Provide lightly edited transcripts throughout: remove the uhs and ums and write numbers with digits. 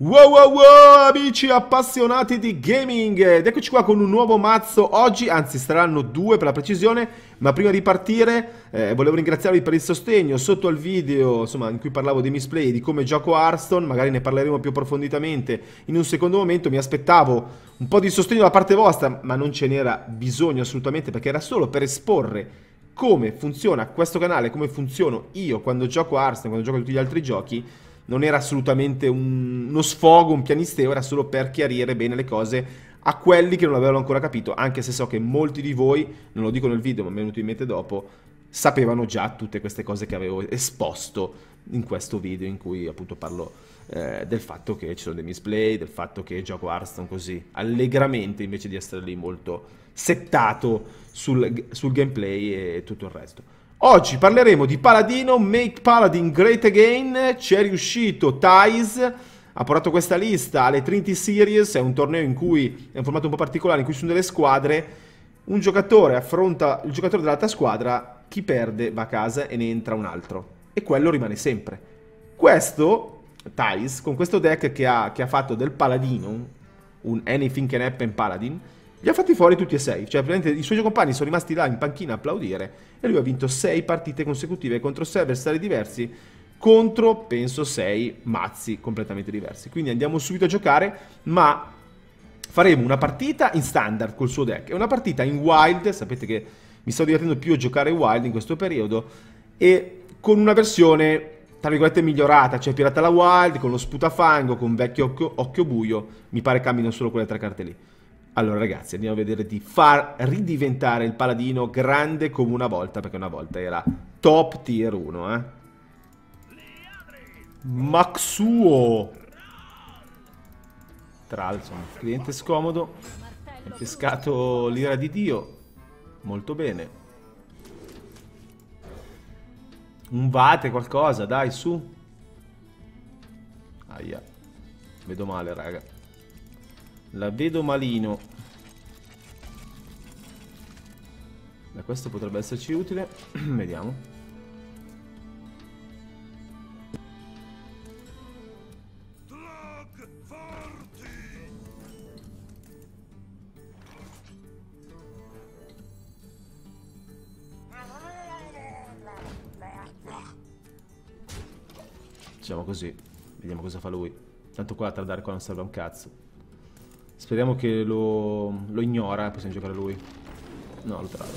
Wow wow wow amici appassionati di gaming ed eccoci qua con un nuovo mazzo oggi, anzi saranno due per la precisione, ma prima di partire volevo ringraziarvi per il sostegno sotto al video insomma in cui parlavo dei misplay e di come gioco Hearthstone, magari ne parleremo più approfonditamente in un secondo momento. Mi aspettavo un po' di sostegno da parte vostra, ma non ce n'era bisogno assolutamente, perché era solo per esporre come funziona questo canale, come funziono io quando gioco Hearthstone, quando gioco tutti gli altri giochi. Non era assolutamente uno sfogo, un pianisteo, era solo per chiarire bene le cose a quelli che non avevano ancora capito, anche se so che molti di voi, non lo dico nel video ma mi è venuto in mente dopo, sapevano già tutte queste cose che avevo esposto in questo video in cui appunto parlo del fatto che ci sono dei misplay, del fatto che gioco Hearthstone così allegramente invece di essere lì molto settato sul gameplay e tutto il resto. Oggi parleremo di Paladino, Make Paladin Great Again. Ci è riuscito Thais, ha portato questa lista alle Trinity Series, è un torneo in cui è un formato un po' particolare in cui ci sono delle squadre, un giocatore affronta il giocatore dell'altra squadra, chi perde va a casa e ne entra un altro e quello rimane sempre. Questo Thais, con questo deck che ha fatto del Paladino, un Anything Can Happen Paladin, li ha fatti fuori tutti e sei, cioè praticamente i suoi compagni sono rimasti là in panchina a applaudire e lui ha vinto 6 partite consecutive contro 6 avversari diversi, contro penso 6 mazzi completamente diversi. Quindi andiamo subito a giocare, ma faremo una partita in standard col suo deck e una partita in wild. Sapete che mi sto divertendo più a giocare wild in questo periodo, e con una versione tra virgolette migliorata, cioè pirata alla wild, con lo sputafango, con vecchio occhio buio. Mi pare cambino solo quelle 3 carte lì. Allora ragazzi, andiamo a vedere di far ridiventare il Paladino grande come una volta, perché una volta era top tier 1, eh. Maxuo! Tra l'altro, cliente scomodo, ha pescato l'ira di Dio, molto bene. Un vate qualcosa, dai, su. Aia, vedo male raga. La vedo malino. Beh, questo potrebbe esserci utile. Vediamo. Facciamo così. Vediamo cosa fa lui. Tanto qua a tradare qua non serve un cazzo. Speriamo che lo ignora e possiamo giocare lui. No, lo trado.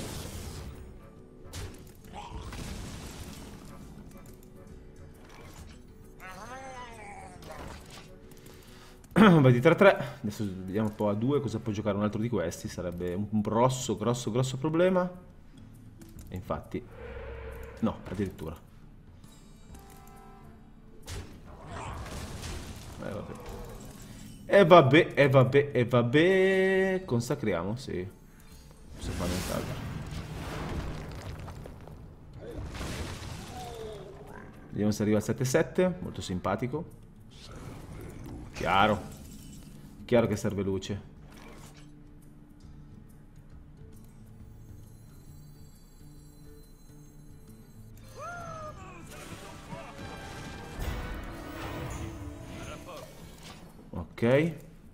Vai di 3-3. Adesso vediamo un po' a 2 cosa può giocare un altro di questi. Sarebbe un grosso problema. E infatti no, addirittura. Vabbè. E vabbè. Consacriamo, sì. Posso fare nient'altro. Vediamo se arriva al 7-7. Molto simpatico. Chiaro. Chiaro che serve luce. Ok.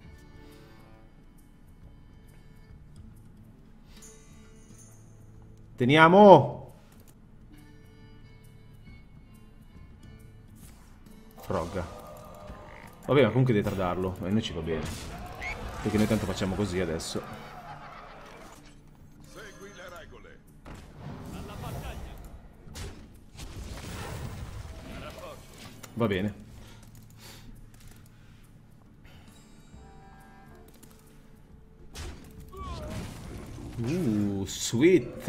Teniamo. Frog. Vabbè, ma comunque devi tradarlo. E noi ci va bene. Perché noi tanto facciamo così adesso. Segui le regole. Va bene. Sweet.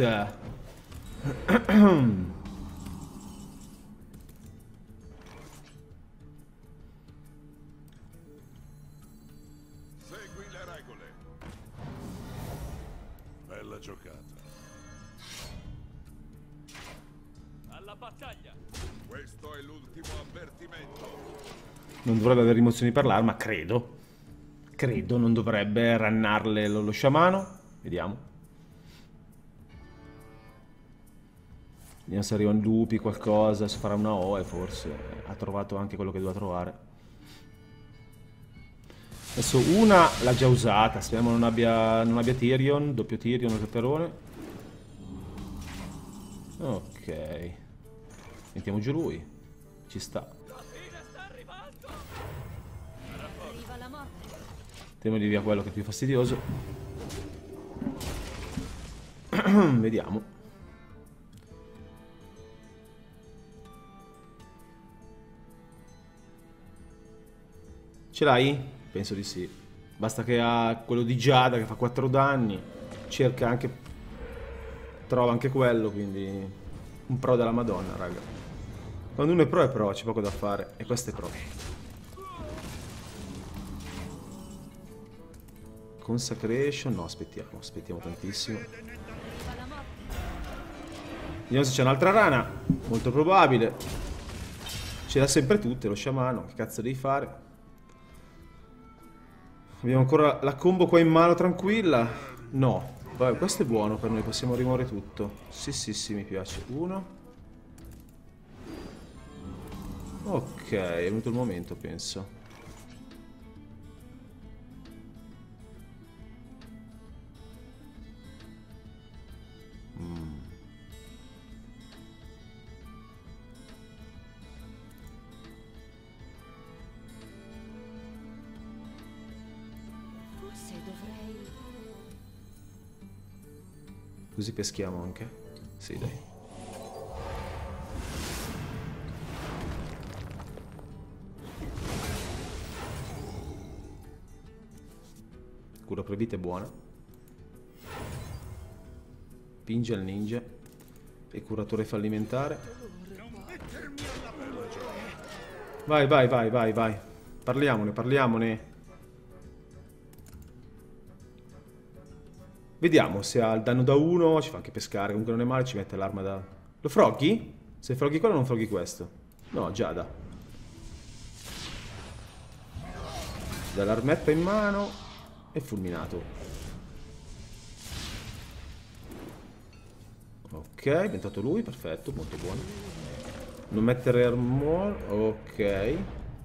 Segui le regole. Bella giocata. Alla battaglia. Questo è l'ultimo avvertimento. Non dovrebbe avere rimozioni per l'arma, credo. Credo non dovrebbe rannarle lo sciamano. Vediamo. Vediamo se arrivano lupi, qualcosa, se farà una OE forse. Ha trovato anche quello che doveva trovare. Adesso una l'ha già usata, speriamo non abbia Tyrion, doppio Tyrion al peperone. Ok. Mettiamo giù lui. Ci sta. Teniamogli via quello che è più fastidioso. Vediamo. Ce l'hai? Penso di sì. Basta che ha quello di Giada che fa 4 danni. Cerca anche... Trova anche quello, quindi... Un pro della Madonna, raga. Quando uno è pro, c'è poco da fare. E questo è pro. Consecration... No, aspettiamo tantissimo. Vediamo se c'è un'altra rana. Molto probabile. Ce l'ha sempre tutte, lo sciamano. Che cazzo devi fare? Abbiamo ancora la combo qua in mano tranquilla. No. Vabbè, questo è buono per noi, possiamo rimuovere tutto. Sì, mi piace. Uno. Ok, è venuto il momento, penso. Forse dovrei... Così peschiamo anche. Sì, dai. Cura proibita è buona. Pinge al ninja. E curatore fallimentare. Vai. Parliamone. Vediamo se ha il danno da 1, ci fa anche pescare, comunque non è male, ci mette l'arma da... Lo froghi? Se froghi quello non froghi questo. No, Giada. Dà l'armetta in mano e fulminato. Ok, è diventato lui, perfetto, molto buono. Non mettere armor, ok.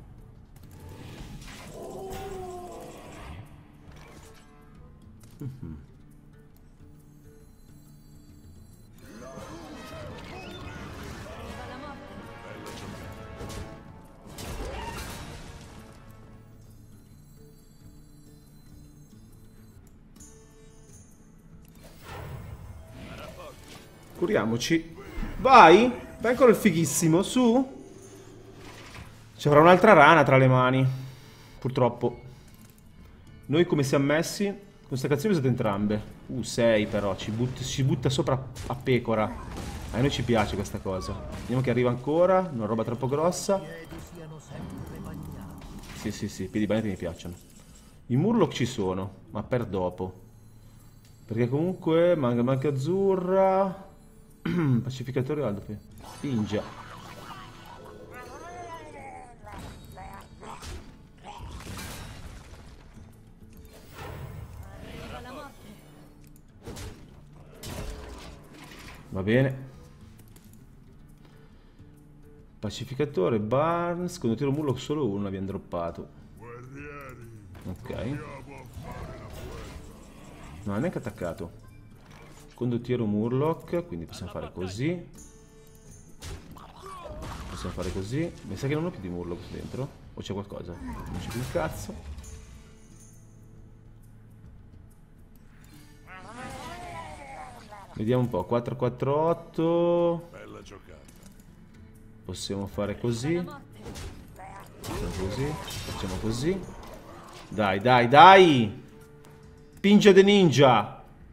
Curiamoci. Vai ancora il fighissimo, su. Ci avrà un'altra rana tra le mani. Purtroppo. Noi come siamo messi? Questa cazione usate entrambe. 6 però, ci butta sopra a pecora. A noi ci piace questa cosa. Vediamo che arriva ancora, una roba troppo grossa. Sì, i piedi bagnati mi piacciono. I Murloc ci sono, ma per dopo. Perché comunque manca azzurra. Pacificatore alto. Pingia. Va bene. Pacificatore, Barnes. Quando tiro Murloc solo uno abbiamo droppato. Ok. No, non è neanche attaccato. Quando tiro Murloc, quindi possiamo fare così. Possiamo fare così. Mi sa che non ho più di Murloc dentro. O c'è qualcosa? Non c'è più un cazzo. Vediamo un po'. 4-4-8. Bella giocata. Possiamo fare così. Facciamo così. Facciamo così. Dai. Pinge de ninja.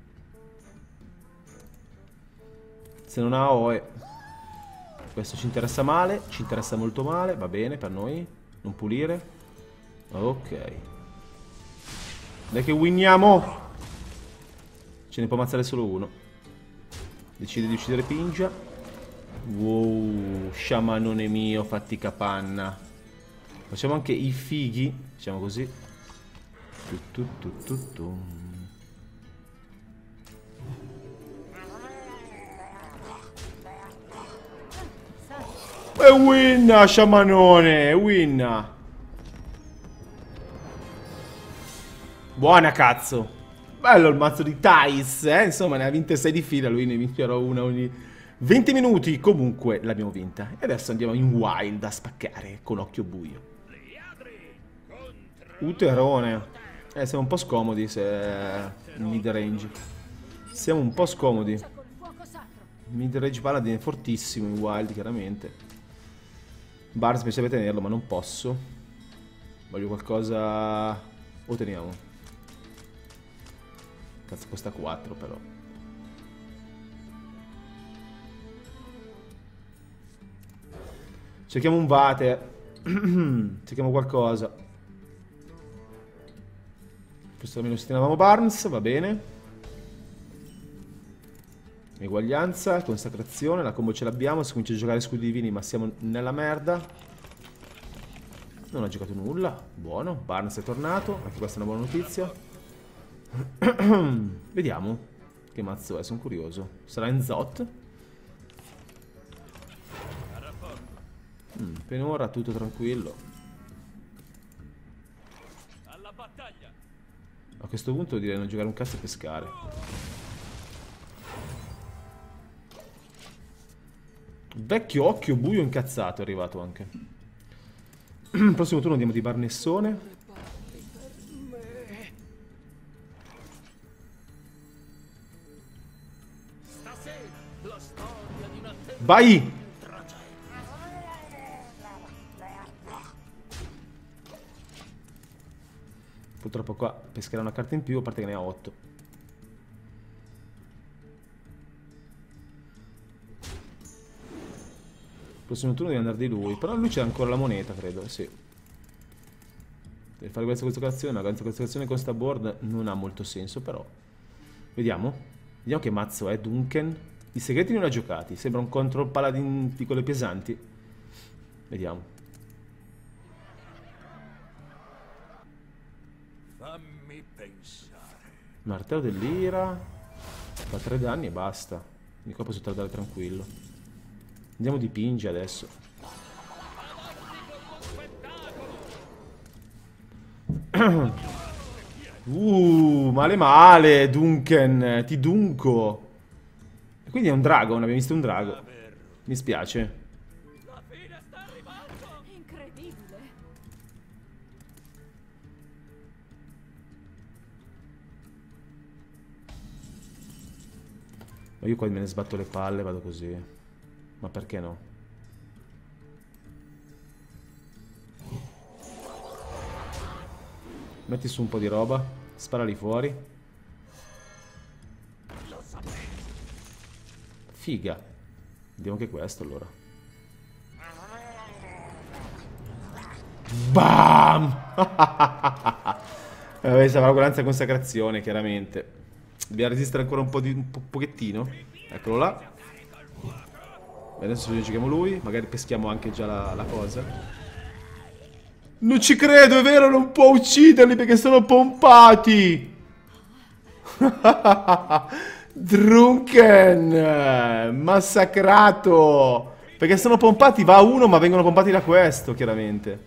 Se non ha OE. Questo ci interessa male. Ci interessa molto male. Va bene per noi. Non pulire. Ok. Dai che winniamo. Ce ne può ammazzare solo uno. Decide di uccidere Pingia. Wow. Sciamanone mio. Fatti capanna. Facciamo anche i fighi. Facciamo così. E winna, sciamanone, winna. Buona cazzo. Bello il mazzo di Thais, insomma ne ha vinte 6 di fila, lui ne vincerà una ogni 20 minuti. Comunque l'abbiamo vinta. E adesso andiamo in wild a spaccare con occhio buio. Uterone. Siamo un po' scomodi se in mid range. Siamo un po' scomodi. Mid range paladin è fortissimo in wild, chiaramente. Barnes mi piacerebbe tenerlo, ma non posso. Voglio qualcosa... O teniamo. Cazzo, costa 4 però. Cerchiamo un Vate. Cerchiamo qualcosa. Questo almeno stinavamo Barnes, va bene. Eguaglianza, consacrazione, la combo ce l'abbiamo. Si comincia a giocare scudi divini, ma siamo nella merda. Non ha giocato nulla. Buono, Barnes è tornato. Anche questa è una buona notizia. Vediamo che mazzo è, sono curioso. Sarà in Zot? Penora, tutto tranquillo. A questo punto direi non giocare un cazzo e pescare. Vecchio occhio buio incazzato è arrivato anche. Prossimo turno andiamo di Barnessone. Vai! Purtroppo qua pescherà una carta in più, a parte che ne ha 8. Prossimo turno deve andare di lui. Però lui c'è ancora la moneta, credo, sì. Deve fare questa consacrazione, ma questa consacrazione con sta board non ha molto senso, però. Vediamo. Vediamo che mazzo è Duncan. I segreti non li ha giocati. Sembra un control paladin di quelle pesanti. Vediamo. Fammi pensare. Martello dell'ira. Fa 3 danni e basta. Quindi qua posso tardare tranquillo. Andiamo di Pinge adesso. Male male, Duncan. Ti dunco. E quindi è un drago, non abbiamo visto un drago. Mi spiace. La fine sta arrivando! Incredibile! Ma io qua me ne sbatto le palle, vado così. Ma perché no? Metti su un po' di roba. Sparali fuori. Figa. Vediamo che è questo allora. BAM! Sarà una consacrazione, chiaramente. Dobbiamo resistere ancora un pochettino. Eccolo là. Adesso giochiamo lui. Magari peschiamo anche già la cosa. Non ci credo, è vero, non può ucciderli perché sono pompati. Drunken, massacrato. Perché sono pompati, va a uno ma vengono pompati da questo, chiaramente.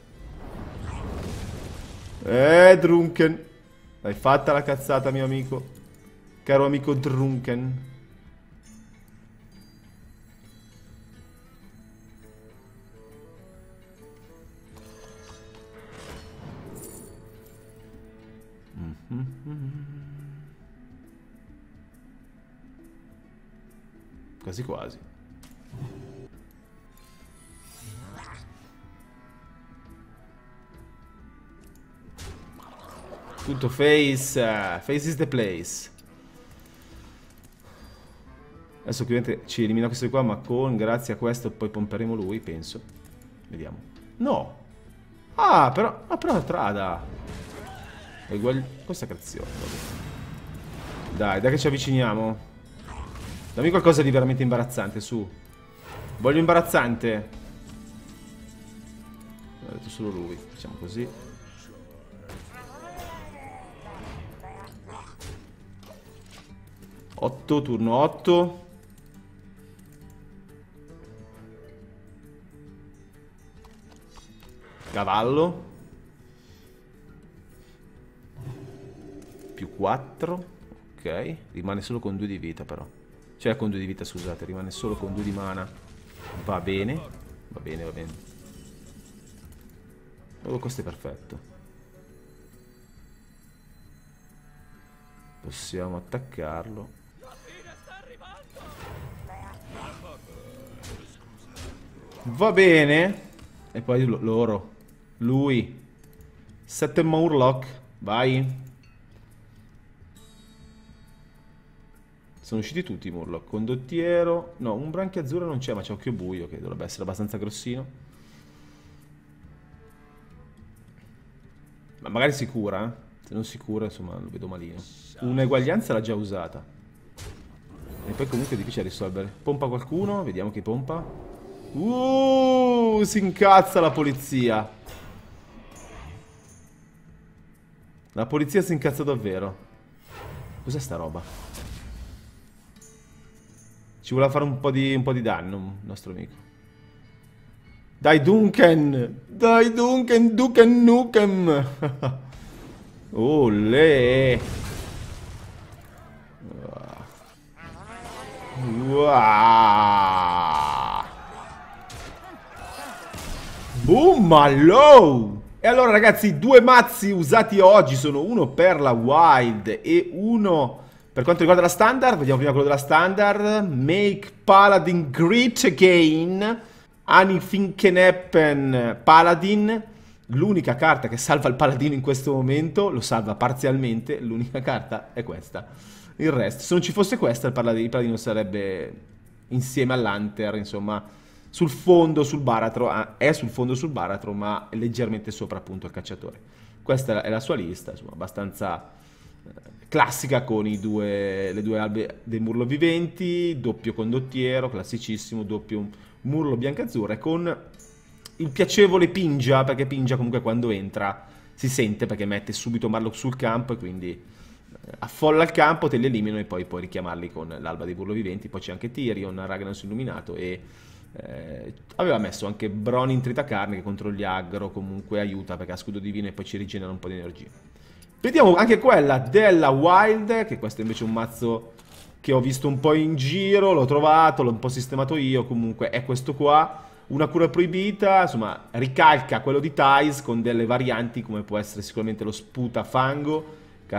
Drunken. Hai fatta la cazzata, mio amico. Caro amico Drunken. Quasi quasi. Tutto face. Face is the place. Adesso ovviamente ci elimina questo qua, ma grazie a questo poi pomperemo lui, penso. Vediamo. No. Ah, però è Trada. È uguale. Consacrazione. Dai che ci avviciniamo. Dammi qualcosa di veramente imbarazzante, su. Voglio imbarazzante. Ho detto solo lui. Facciamo così. Otto, turno 8. Cavallo. più 4. Ok, rimane solo con 2 di vita però. Cioè con 2 di vita, scusate, rimane solo con 2 di mana. Va bene, va bene, va bene. Oh, questo è perfetto. Possiamo attaccarlo. Va bene. E poi loro. Lui. 7 Murloc. Vai. Sono usciti tutti i Murloc. Condottiero. No, un branchio azzurro non c'è, ma c'è occhio buio, che dovrebbe essere abbastanza grossino. Ma magari si cura, eh? Se non si cura, insomma, lo vedo malino. Un'eguaglianza l'ha già usata. E poi comunque è difficile risolvere. Pompa qualcuno? Vediamo chi pompa. Si incazza la polizia. La polizia si incazza davvero. Cos'è sta roba? Ci voleva fare un po' di danno, il nostro amico. Dai Duncan! Dai Duncan, Ducan Nukem! Olè! Boom, allo! E allora ragazzi, 2 mazzi usati oggi sono uno per la Wild e uno per quanto riguarda la Standard. Vediamo prima quello della Standard. Make Paladin Great Again. Anifinkeneppen Paladin. L'unica carta che salva il paladino in questo momento, lo salva parzialmente, l'unica carta è questa. Il resto, se non ci fosse questa, il paladino sarebbe insieme all'Hunter, insomma, sul fondo, sul baratro, è sul fondo sul baratro, ma è leggermente sopra appunto il cacciatore. Questa è la sua lista, insomma, abbastanza classica con le due albe dei Murlo viventi, doppio condottiero, classicissimo, doppio Murlo biancazzurro e con il piacevole Pingia, perché Pingia comunque quando entra si sente perché mette subito Marlock sul campo e quindi affolla il campo, te li elimino e poi puoi richiamarli con l'alba dei Burlo viventi. Poi c'è anche Tyrion, Ragnaros illuminato e aveva messo anche Bronin tritacarne che contro gli aggro comunque aiuta perché ha scudo divino e poi ci rigenera un po' di energia. Vediamo anche quella della Wild, che questo invece è un mazzo che ho visto un po' in giro, l'ho trovato, l'ho un po' sistemato io, comunque è questo qua. Una cura proibita, insomma, ricalca quello di Thais con delle varianti come può essere sicuramente lo sputafango,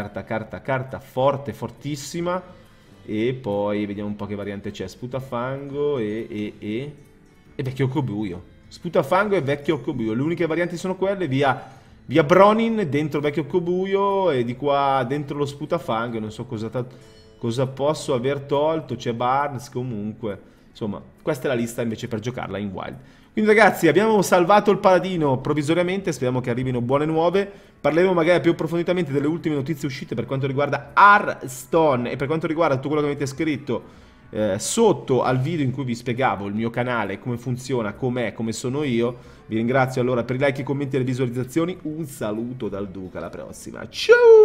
carta forte, fortissima. E poi vediamo un po' che variante c'è, sputafango e vecchio occobuio. Sputafango e vecchio occobuio, le uniche varianti sono quelle, via Bronin dentro vecchio occobuio e di qua dentro lo sputafango, non so cosa posso aver tolto, c'è Barnes comunque. Insomma, questa è la lista invece per giocarla in Wild. Quindi ragazzi, abbiamo salvato il paladino provvisoriamente, speriamo che arrivino buone nuove. Parleremo magari più approfonditamente delle ultime notizie uscite per quanto riguarda Hearthstone e per quanto riguarda tutto quello che avete scritto sotto al video in cui vi spiegavo il mio canale, come funziona, com'è, come sono io. Vi ringrazio allora per i like, i commenti e le visualizzazioni. Un saluto dal Duca, alla prossima. Ciao!